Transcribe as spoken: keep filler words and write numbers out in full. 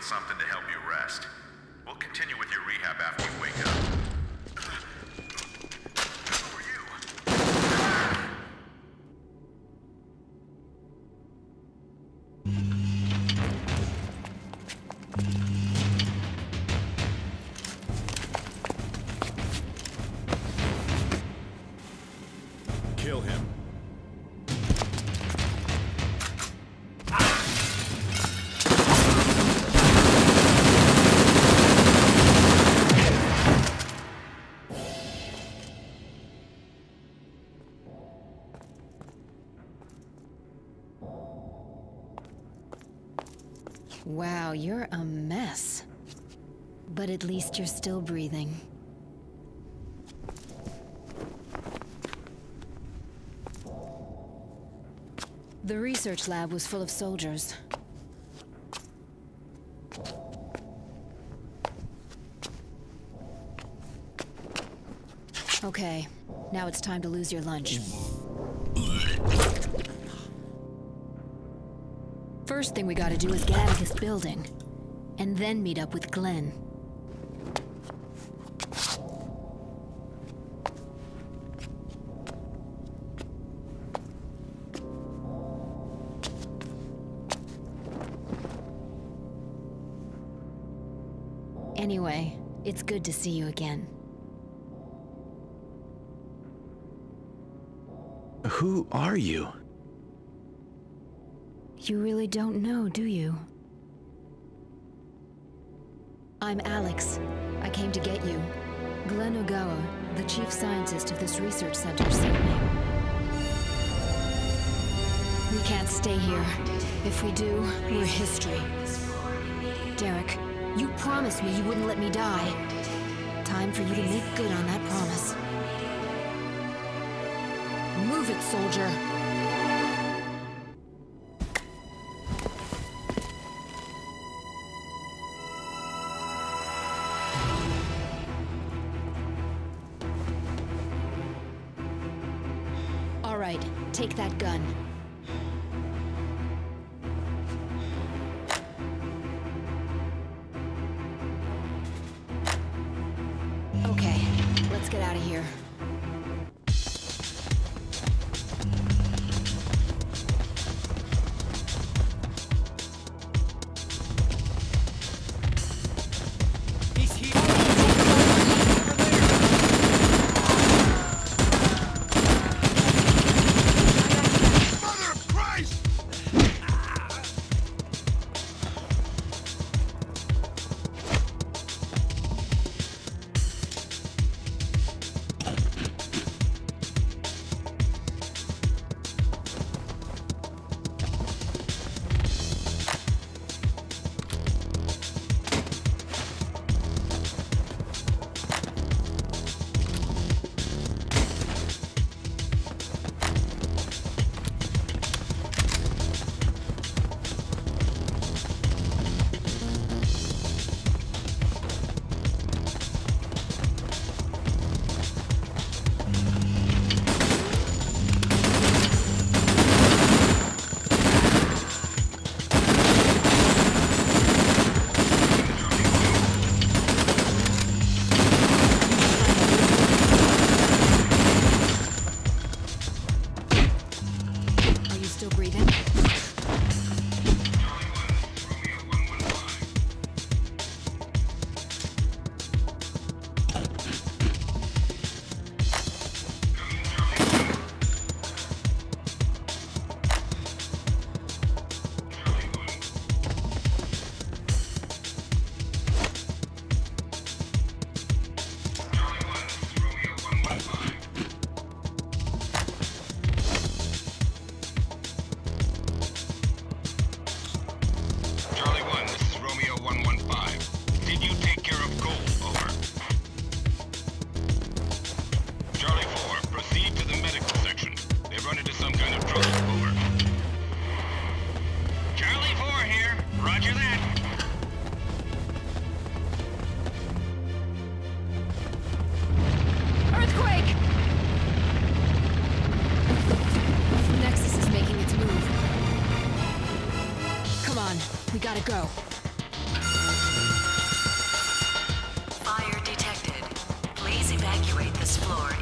something to help you rest. We'll continue with your rehab after you wake up. Who are you? Kill him. Wow, you're a mess. But at least you're still breathing. The research lab was full of soldiers. Okay, now it's time to lose your lunch. First thing we gotta do is get out of this building, and then meet up with Glenn. Anyway, it's good to see you again. Who are you? You really don't know, do you? I'm Alex. I came to get you. Glenn Ogawa, the chief scientist of this research center, sent me. We can't stay here. If we do, we're history. Derek, you promised me you wouldn't let me die. Time for you to make good on that promise. Move it, soldier! All right, take that gun. Okay, let's get out of here. We gotta go. this floor